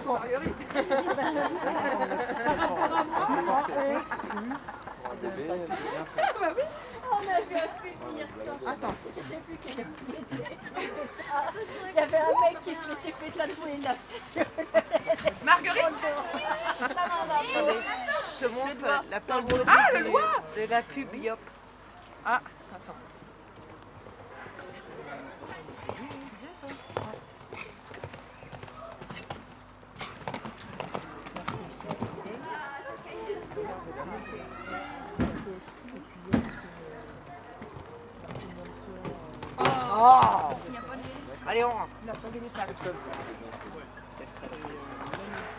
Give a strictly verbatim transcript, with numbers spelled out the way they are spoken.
Marguerite. On a vu un film hier soir. Attends. Je sais plus quel film c'était. Il y avait un mec qui se l'était fait tatouer la Marguerite. Non, non, non. Je te montre la parodie Ah, le de, doigt. de la pub Yop. Ah, attends. Oh, allez, on rentre. Il n'a pas gagné de